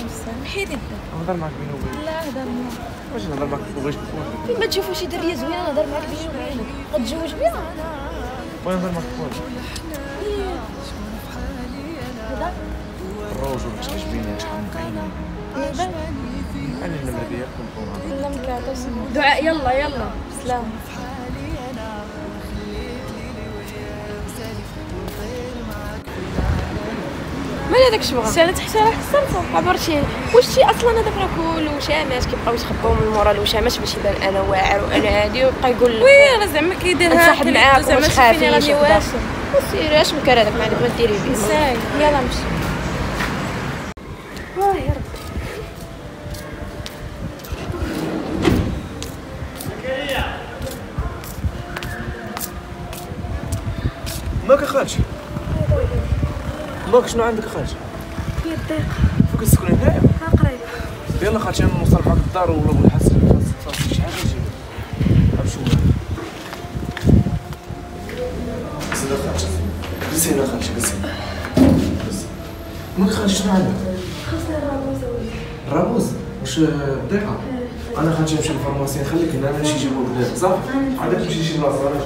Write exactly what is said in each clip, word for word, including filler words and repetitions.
السلام. حيد يدك. نهضر معاك بيني وبينك. لا هضر معاك. واش نهضر معاك بغيتك تكون؟ فين ما تشوفوا شي دريه زوينه نهضر معاك بيني وبينك. غتزوج بها؟ بغيت نهضر معاك بواحد. هضر. الروج ولا كتعجبيني شحال من كاينه. هضر. انا النمره ديالك كنكون لا مكعطة سمو. دعاء يلا يلا سلام. مال هذاك الشبغه سالت حتى راه حصلته عبرتي واش شي اصلا هذاك راه كله وشامات كيبقاو يتخباو من مورا الوشامات باش يبان انا واعر وانا هادي ويبقى يقول لك وي راه زعما كيديرها نصاحب معاك زعما واش خافي راني واصل سيري اش مكر هذاك ما عندك ما ديري بيه ساي يلا نمشي واه يا رب ماك خالتي ماك شنو عندك خالتي؟ هي الضيق فين كتسكني هنايا؟ ها قريب يلا خالتي انا نوصل معاك للدار ولا بغيت نحس شي حاجه نجيب نمشيو زيد خالتي جلسي هنا خالتي جلسي ماك خالتي شنو عندك؟ خاصني الرابوز الرابوز واش بضيقه؟ انا خالتي نمشي للفارماسي نخليك هنا انا نمشي نجيبو بلاد صافي عندك تمشي شي بلاصه انا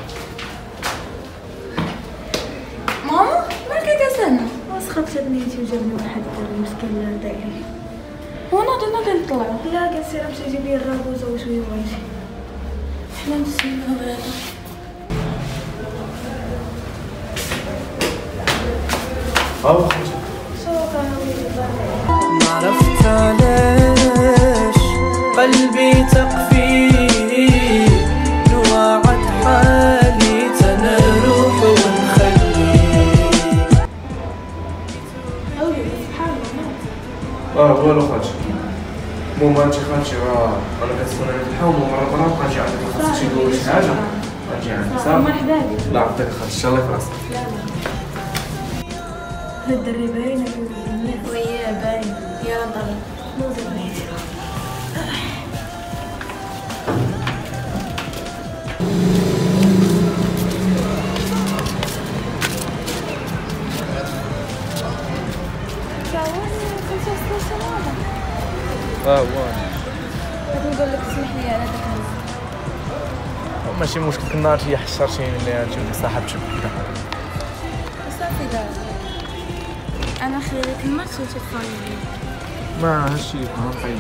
ماما مالك كاسانه وسخبت بنيتي وجابني واحد الدري مسكين دايري هو ناضي ناضي نطلعو لا قال سير مشى جيب لي الرابوزه وشويه بغيتي حنا نسينا هذا ها خالتي سوق انا ما عرفت علاش قلبي تقفي نوعد حالي تنروح ونخلي اه والو خالتي ماما انت خالتي راه انا كنسكن انا في الحومه ومره مره بقى نجي عندك خاصك شي دور شي حاجه غنجي عندك صافي مرحبا بك لا عطيك خالتي ان شاء الله في راسك هاد الدري باينه كيولي ويا باين يلا نطلع نوضي بنيتي اه هو غادي نقول لك اسمح لي على داك ماشي مشكل كنا هي حشرتيني اللي انت صاحبتك وكذا صافي دابا انا خليك ما تمشي تفاني ما هادشي ما نقيد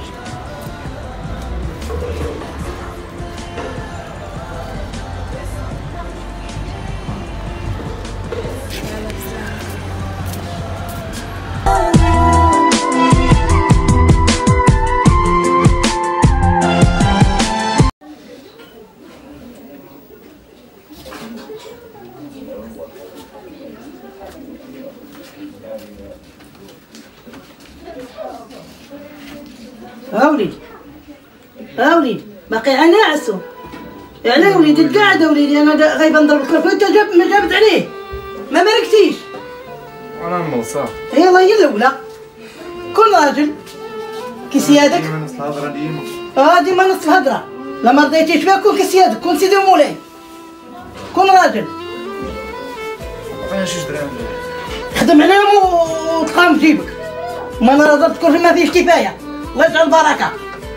ها وليدي ها وليدي باقي عناعسو يعني وليدي تقاعد وليدي انا غايبه نضرب الكركوت انت جاب ما جابت عليه ما مالكتيش انا نوصل يلا هي الاولى كل راجل كي سيادك ديما نفس الهضره ديما اه ديما نص الهضره لا ما رضيتيش بها كون كي سيادك كون سيدي ومولاي كون راجل فيها شي درهم خدم عليهم وتقام في جيبك ما انا ضربت كرسي ما فيش كفايه الله يجعل البركه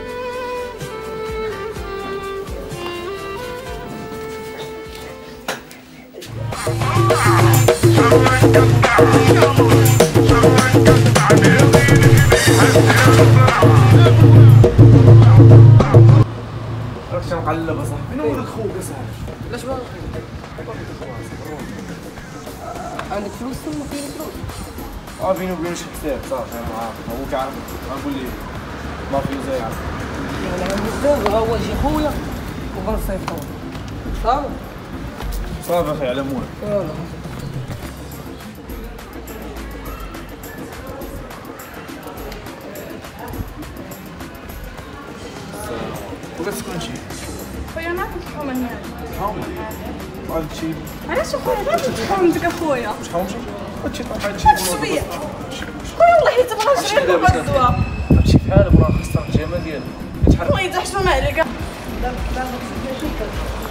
راك تنقلب اصاحبي انا ولد خوك اصاحبي علاش ما عندك فلوس ثم فين فلوس اه بيني وبين شي حساب صافي انا معاك هو كيعرف غنقول ليه ما في زي عرفت انا عندي الزاف هو يجي خويا وغنصيفطو صافي صافي اخي على مولاك يلا وكتسكن شي خويا ما كنت حومه هنا حاومه هاد الشيء علاش خويا علاش تحومتك اخويا واش حاومتي هادشي طاح هادشي شويه خويا والله تبغى نشري لك الزوا هادشي بحال برا خاصها الجامه ديالو يتحرك خويا تحشم عليك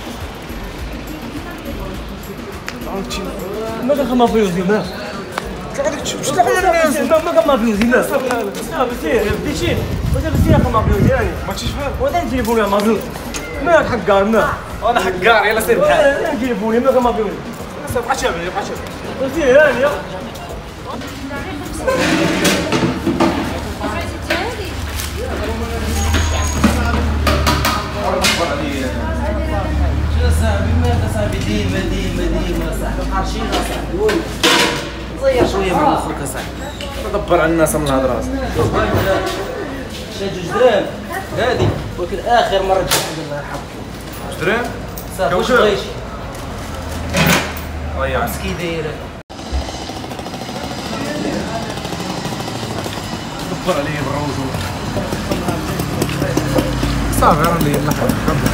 ماذا خما فيوز يومات غادي تشوف الناس ما كان مافيوزي لا صافي سير بديتي وانت بسير كان مافيوزي يعني ما تمشيش بحال وانت تليفوني مافيوز ما حكار ما انا حكار يلا سير بحال انا تليفوني ما كان مافيوزي بقى شابه بقى شابه سير يعني صاحبي مالك صاحبي ديما ديما ديما صاحبي قارشين صاحبي وي صير شويه من مخك صاحبي دبر على الناس من الهضره شاد جوج دراهم هادي ولكن اخر مره تجي عند الله يرحمك جوج دراهم صافي واش بغيتي ضيع مسكي دايره دبر عليه بالروج صافي راني نحن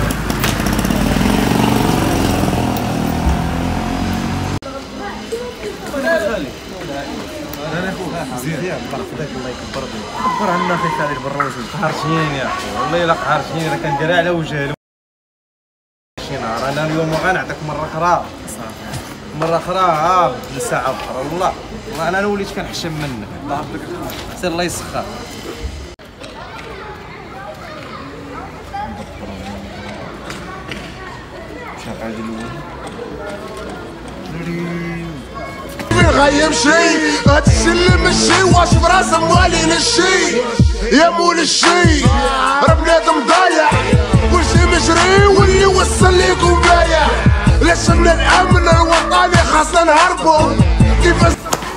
انا اخوك زيد الله يحفظك الله يكبر بك كبر عنا اخي خالد بالروج قهرتيني يا اخو والله الا قهرتيني راه كنديرها على وجهي شي نهار انا اليوم غنعطيك مره اخرى مره اخرى ها بالساعه اخرى والله والله انا وليت كنحشم منك سير الله يسخر شحال عادي الاول غيم شي غتسلم الشي واش براس موالين الشي يا مول الشي راه بنادم ضايع كلشي مجري واللي وصل ليكم بايع لاش من الامن الوطني خاصنا نهربوا كيفاش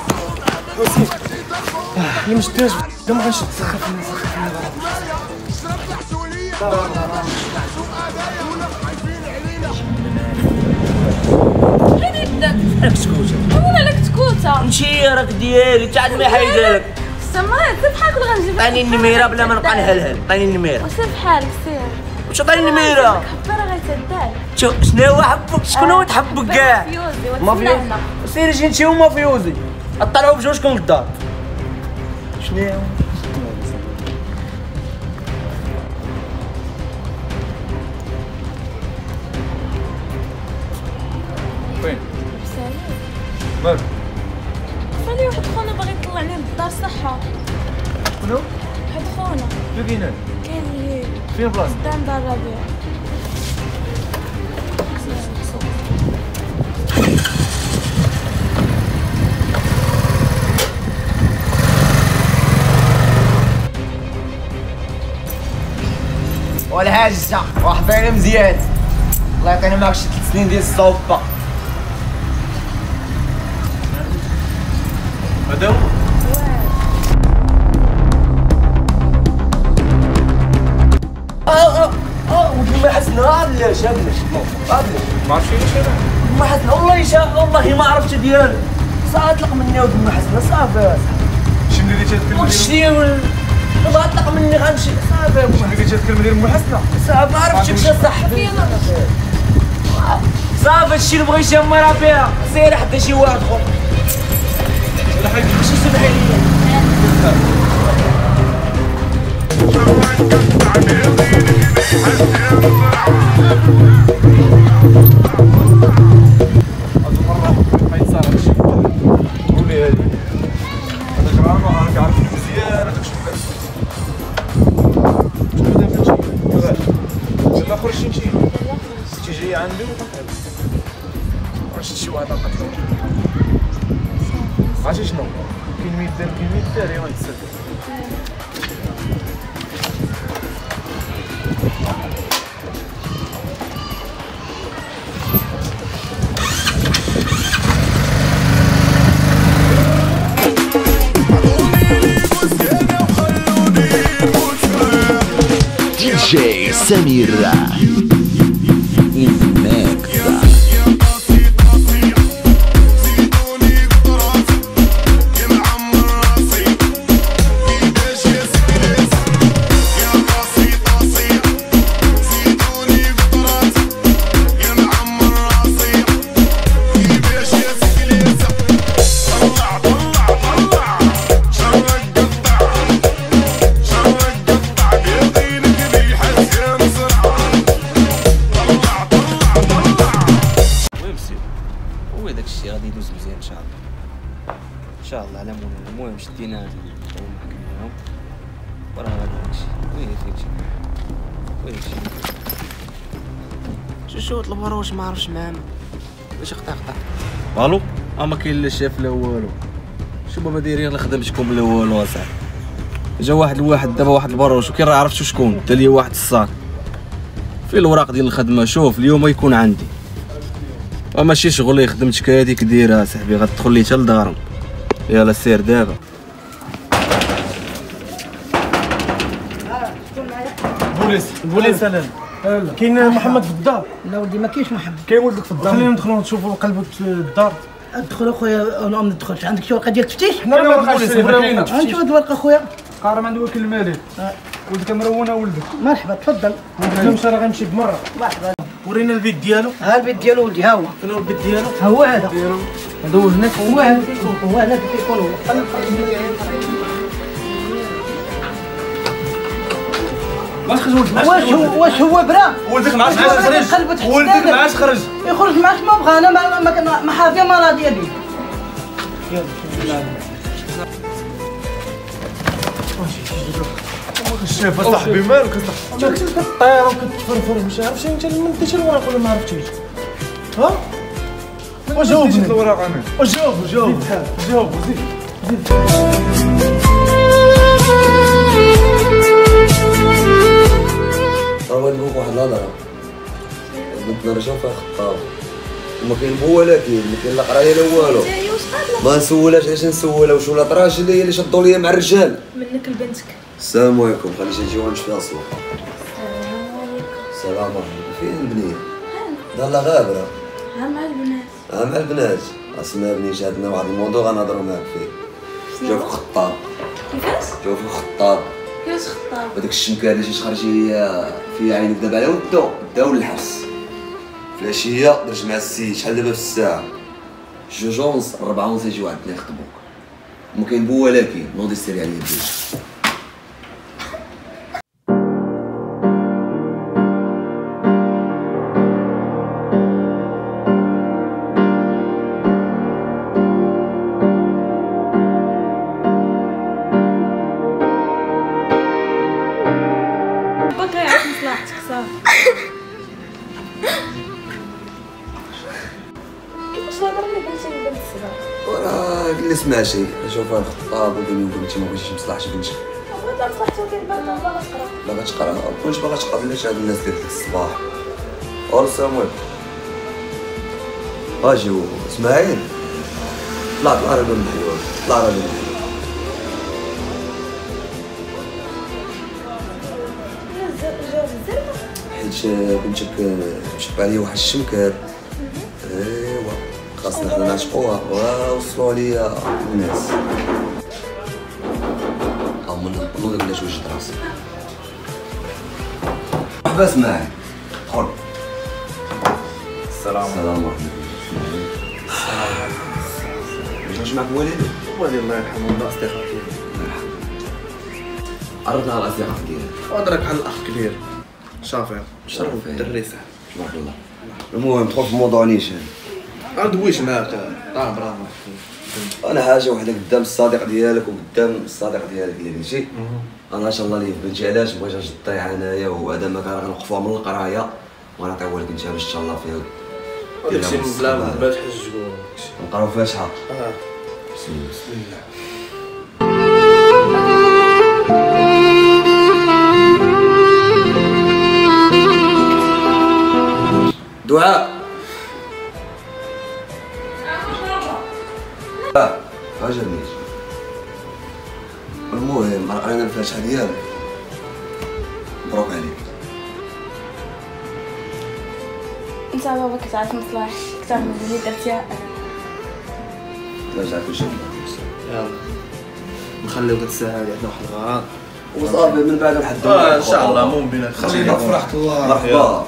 اللي ما شداش بدا ما غنشد سخف لنا سخف لنا راك سكوته والله لك تكوته نمشي راك ديالي تعال ما حيدك سمرات سير بحالك ولا غنجيب عطيني النميره بلا ما نبقى نهلهل عطيني النميره سير بحالك سير واش عطيني النميره حبه راه غيتدال شوف شنو هو حبك شكون هو تحبك كاع مافيوزي مافيوزي وتسنى سيري جي انت هو مافيوزي طلعوا بجوجكم للدار شنو هو فين مالك خلي واحد خونا باغي يطلعني للدار صحه شنو واحد خونا شنو كاين هنا كاين اللي فين بلاصه قدام دار الربيع ولا حاجه واحد باين مزيان الله يعطينا معاك شي ثلاث سنين ديال الصوبه هذا هو اه اه اه ولكن ما حسنا علاش علاش علاش ما عرفتش علاش انا ما حسنا والله شاء والله ما عرفت ديالو صافي طلق مني ودي ما حسنا صافي شنو اللي تتكلم وشتي ما طلق مني غنمشي صافي شنو اللي تتكلم ديال ام حسنه صافي ما عرفتش مشى صاحبي صافي هادشي اللي بغيتي يا راه فيها سير حتى شي واحد اخر شي سمحي لي هذا مره غيتصار هادشي قولي هادي هذاك راه ما راك عارف مزيان هذاك شنو شنو دابا هادشي الاخر شي مشي شي جاي عنده واش شي واحد قتلو عرفتي شنو كاين مية دار كاين مية دار يا غنتسد دي جي سمير شدينا ومحكمناهم وراه هذا داكشي. وين هادشي وين هادشي شو شو طلب وراه واش ما عرفش معانا واش قطع قطع الو ما كاين لا شاف لا والو. شو بابا دايرين لا خدمتكم لا والو اصاحبي. جا واحد الواحد دابا واحد البروش وكي راه عرفتو شكون دا لي واحد الصاك في الوراق ديال الخدمه. شوف اليوم يكون عندي وماشي شغل خدمتك هذيك ديرها صاحبي غتدخل لي حتى لدارهم. يلا سير دابا. بوليس بوليس انا كاين محمد في الدار؟ لا ولدي ما كاينش محمد. كاين ولدك في الدار؟ خلينا ندخلوا نشوفوا قلبوا الدار. ادخل اخويا انا ما ندخلش. عندك شي ورقه ديال التفتيش؟ حنا ما بغيناش نبغينا. نشوف هاد الورقه اخويا. قارم عند وكيل المالي. ولدك مرونه ولدك. مرحبا تفضل. نمشي راه غنمشي بمره. مرحبا. ورينا البيت ديالو. ها البيت ديالو ولدي ها هو. فين هو البيت ديالو؟ ها هو هذا. هذا هو هناك. هو هذا هو هذا كيكون هو. واش خرج ولدك؟ واش هو واش هو برا؟ ولدك معاش خرج. ولدك معاش خرج. يخرج معاش ما بغى. انا ما ما ما حافظه ما راضيه به. يلا الشاف صاحبي مالك انت كطير وكتفرفر مش عارف شي. انت من ديتي الوراق ولا ما عرفتيش؟ ها وجاوبني الوراق انا وجاوب جاوب جاوب زيد زيد. راه بغيت نقول واحد الهضره. بنتنا راه شوفها خطاب وما كاين بو ولا كاين ما كاين لا قرايه لا والو. ما نسولهاش علاش نسولها واش ولا طراش اللي هي اللي شدوا ليا مع الرجال منك لبنتك. السلام عليكم. خلي شي جوان فيها الصباح. السلام عليكم. فين البنيه؟ دار لا غابره. ها مع البنات. ها مع البنات. اسمع بني جاتنا واحد الموضوع غنهضروا معاك فيه. جا في الخطاب. كيفاش؟ جا في الخطاب. كيفاش خطاب؟ هذاك الشنكه اللي جيت خرجي في عينك دابا على ودو داو للحبس. في العشيه درت مع السيد شحال دابا في الساعه؟ جوج ونص ربعة ونص يجيو عندنا يخطبوك. ما كاين بو ولا كاين نوضي سيري عليا بيش. باقي يعرف مصلحتك صافي. كيفاش نهضر لك بنتي من بنت الصغار؟ وراه اللي سمع شي شوف هاد الخطاب وبيني وبنتي ما بغيتش مصلحة بنتي. بغيت مصلحتي ولكن باغا باغا تقرا. باغا تقرا ما كنتش باغا تقابلش هاد الناس ديال الصباح. السلام عليكم. اجي هو اسماعيل طلع طلع راه من الحيوان طلع راه من الحيوان. حيت بنتك مشب عليا واحد الشمكار. ايوا خاصنا حنا نعشقوها ووصلوا عليا الناس. او من نوض بلاش وجد راسي. مرحبا اسماعيل دخل. السلام السلام ورحمة الله. واش معك والد؟ والدي الله يرحمه الله اصدقاء ديالي. عرفنا على الاصدقاء ديالك. وادرك بحال الاخ كبير شافير شرف الدري صاحبي. تبارك الله. المهم دخل في موضوع نيشان. غندويش معاك طاه براه. انا حاجه وحده قدام الصديق ديالك وقدام الصديق ديالك اللي قلتي. انا ان شاء الله ليه بنتي علاش بغيت نجي نطيح انايا وهذا ما كان غنوقفوها من القرايه وغنعطيوها لك انت باش ان شاء الله فيها. داكشي بلا بلا تحجج نقراو فاتحه. اه بسم الله. بسم الله. دعاء. اه عجبني. المهم راه قرينا الفاتحه ديالك. مبروك عليك. انت بابا كتعرف مصلحتك اكثر من اللي درتيها انا. لا جاك كلشي. يلا نخليو ديك الساعه هادي عندنا واحد الغرض وصافي من بعد نحدو. اه ان شاء الله مو بينات. خلينا فرحت الله. مرحبا.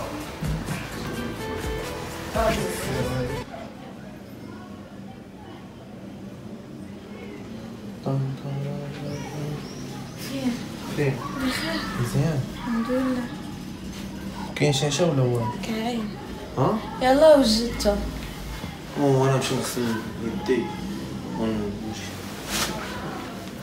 فين؟ مزيان. الحمد لله. كاين شاشه ولا هو؟ كاين. ها؟ يلا وجدتو. او انا نمشي نغسل يدي ونمشي.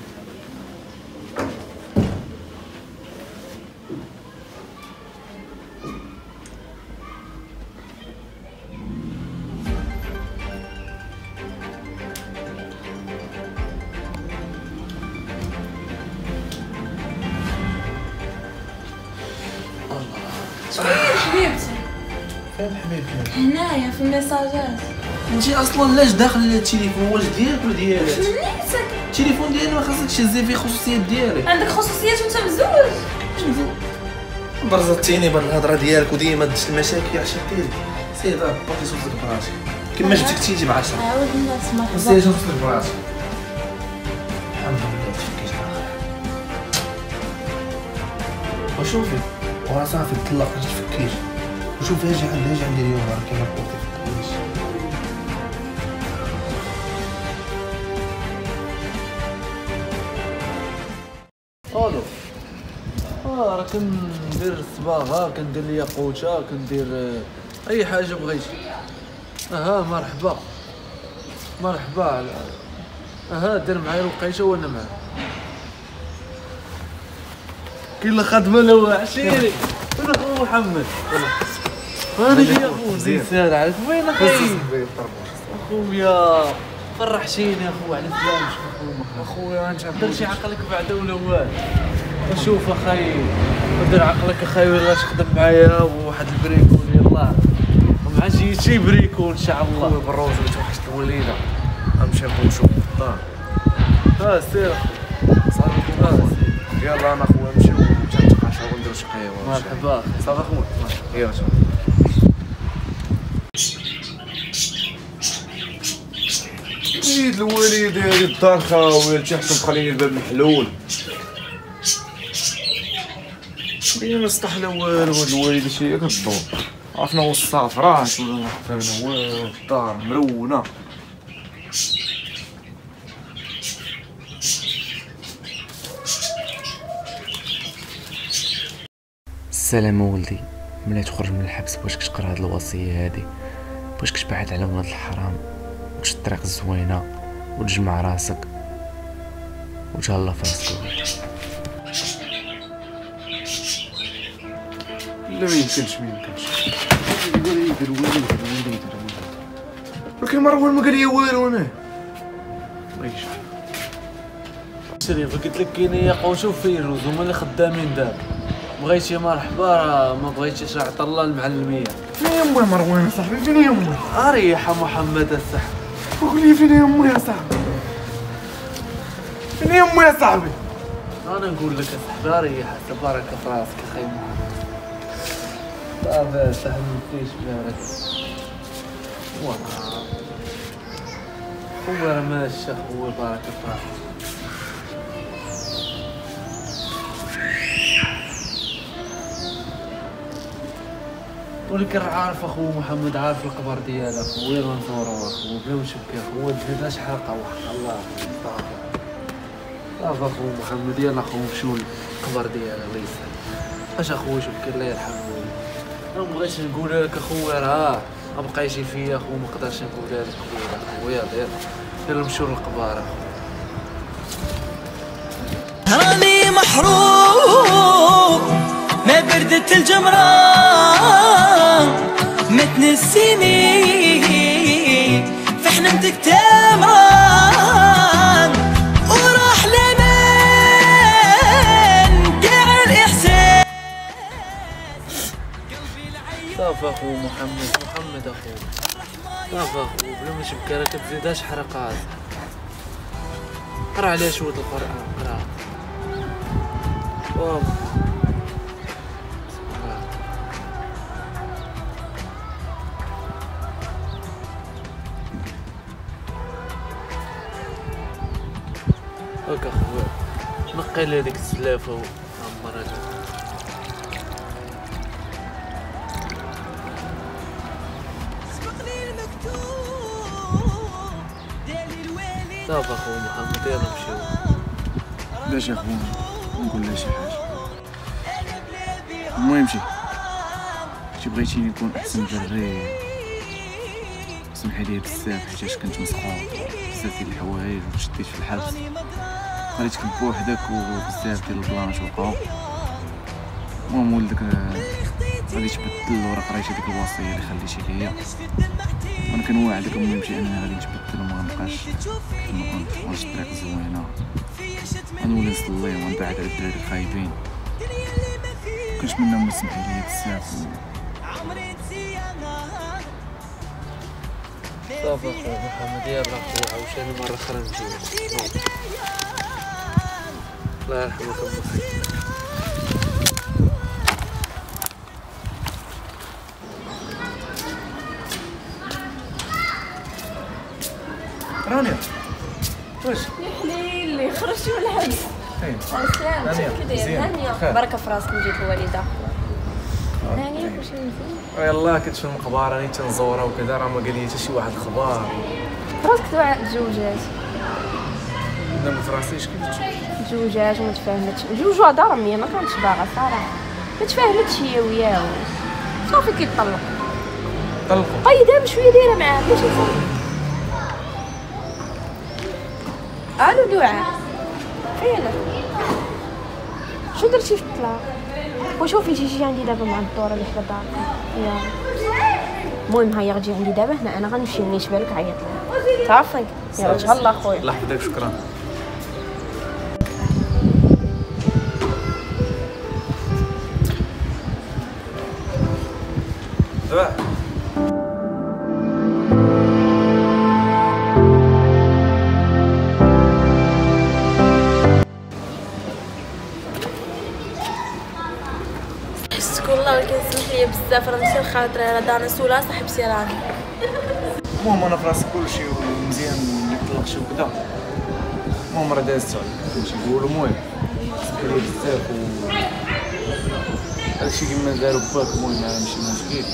فين حبيبتي؟ هنايا في الميساجات. انت اصلا لاش داخل التليفون؟ واش ديالك ولا ديالك؟ منيتك التليفون ديالي ما خاصكش تهزي فيه خصوصيات ديالك. عندك خصوصيات وانت مزوج. مزوج برزتيني بهاد الهضره ديالك وديما دشت المشاكل عشان ديالك. سير باقي صوتك براسك كما جبتك تيجي مع عشرة. عاود الناس مرحبا. سير صوتك براسك. الحمد لله تفكيت على خير. وشوفي ورا صافي طلق ما تفكيش. وشوفي اجي عندي اجي عندي اليوم راه كيما قلت لك. الو اه راه كندير الصباغه، كندير الياقوته، كندير اي حاجه بغيتي. اها مرحبا مرحبا. اها دير معايا الوقيته وانا معاك. كاين لا خدمه لو عشيري. وين اخو محمد؟ هذا هي اخو زين سير عارف وين اخويا؟ اخويا فرحتيني يا اخو على فلان. اخويا انت درتي عقلك بعدا ولا والو؟ شوف اخاي دير عقلك اخاي ولا تخدم معايا وواحد البريكون يلاه مع جيتي بريكون ان شاء الله. خويا بالروج توحشت الوليده غنمشي نشوف الدار. اه سير صافي يلا انا خويا نمشيو نتقاشاو ونديرو شي قهوه. مرحبا صافي اخويا يلا وليد الوليد هادي الدار خاويه تحت مخليني الباب محلول. هي ما استحلا والو هاد الوالده شي كتدور. عرفنا هو الصافرات ولا عرفنا والو الدار مرونه. السلام ولدي، ملي تخرج من الحبس بغيتك تقرا هاد الوصيه هادي، بغيتك تبعد على ولاد الحرام وتمشي الطريق الزوينه وتجمع راسك وتهلا في راسك. لا ما يمكنش ما يمكنش. الوليد الوليد الوليد ولكن مروان ما قال لي والو انا. ماشي شريف قلت لك كاين ياقوت وفيروز هما اللي خدامين دابا. بغيتي مرحبا راه ما بغيتيش عطا الله المعلميه. فين يا امي مروان صاحبي؟ فين يا امي؟ اريح محمد الصاحبي. قول لي فين يا امي يا صاحبي؟ فين يا امي يا صاحبي؟ انا نقول لك يا صاحبي اريح تبارك في راسك اخي محمد. صافي صاحبي مفيش بارك والله هو راه ماشي اخويا بارك في راسك. ولكن عارف اخو محمد عارف القبر ديالك وين نزورو اخو بلا ما نشبكي اخو تزيدنا شحال وحق الله. صافي صافي اخو محمد يلا اخو نمشيو للقبر ديالك الله يسلمك. اش اخويا شبكي الله يرحمه. انا مبغيتش نقول لك اخويا راه ما بقايش فيا اخو ما نقدرش نقول لك اخويا يلا يلا نمشيو للقبر اخو. راني محروم ما بردت الجمرة ما تنسيني في حنمتك تمران وراح لمن كاع الإحساس. صافي اخو محمد محمد اخو صافي اخو بلا ما نشبكي راه كتزيدهاش حرقات. قرا عليها شويه القرآن قرا واو. هاك اخويا نقي لي هذيك السلافه وعمرها. صافي اخو محمد يلا نمشيو. باش اخويا نقول لها شي حاجه. المهم شي شي بغيتيني نكون احسن دري سمحي لي بزاف حيتاش كنت مسخون بزاف ديال الحوايج وتشديت في الحبس. خليتك بوحدك وبزاف ديال البلانش وقعو. المهم ولدك غادي تبدل ورا قريتي ديك الوصيه اللي خليتي ليا وانا كنوعدك المهم شي انني غادي نتبدل وما غنبقاش كما كنت ونمشي الطريق زوينه. غنولي نصلي ونبعد على الدراري الخايبين. كنتمنى ما تسمحي لي بزاف صافي اخويا محمد يلا خويا عاوتاني مرة أخرى نجيو. الله يرحمك الله. رانيا واش؟ يا حليلي خرجتي من الحبس. فين؟ سلام كي داير؟ هانية بركة في راسك جيت الوالدة. هانية كلشي مزيان؟ يلاه كنت في المقبرة راني تنزورها وكذا راه ما قال لي حتى شي واحد الخبار. راسك تزوجات. لا ما فراسيش كيفاش تزوجات وما تفاهمتش جوجو هضره مية ما كانتش باغا صراحة ما تفاهمتش هي وياه صافي كيطلق طلقوا بقى دابا شوية دايرة معاه باش يصافي. الو دعاء فينك؟ شو درتي في الطلاق؟ وشوفي تيجي عندي دابا مع الدورة اللي حدا دارك يا المهم هيا غتجي عندي دابا هنا انا غنمشي نيشبه لك عيط لها صافي يلا تهلا خويا الله يحفظك شكرا. دعاء حسك والله كنسمح ليا بزاف راه ماشي خاطري راه دارنا سولا صاحبتي راني. المهم انا في راسي كلشي ومزيان ما يطلقش وكذا. المهم راه دازت عليك ماشي نقولوا المهم سمح لي بزاف و هادشي كيما دارو باك المهم انا ماشي مشكل.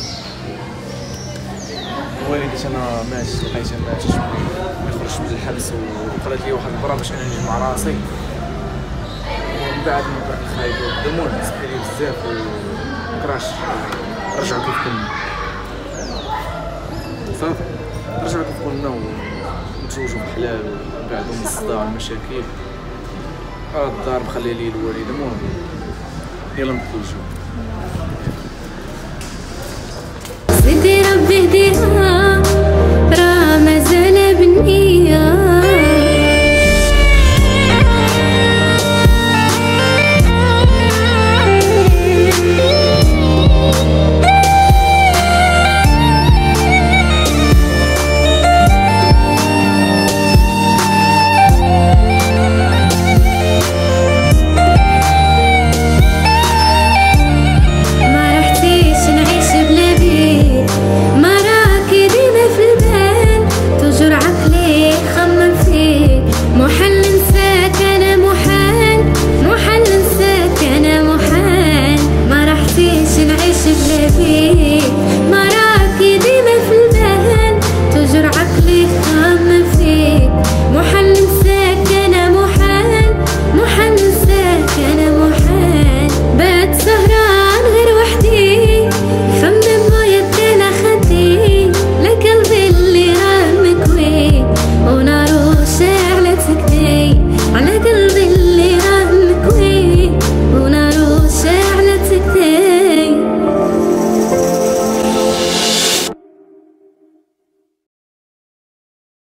والدتي انا مات لقيتها ماتت ما خرجت من الحبس وقالت لي واحد البرا باش انا نجي مع راسي ومن بعد من بعد الخايب المهم سمح لي بزاف ومكرهش رجعوا كيف كنا صافي رجعوا كيف كنا ونتزوجوا بحلال وبعدوا من الصداع والمشاكل. ها الدار مخليه لي الوالده المهم يلا نتزوجوا. سيدي ربي هديها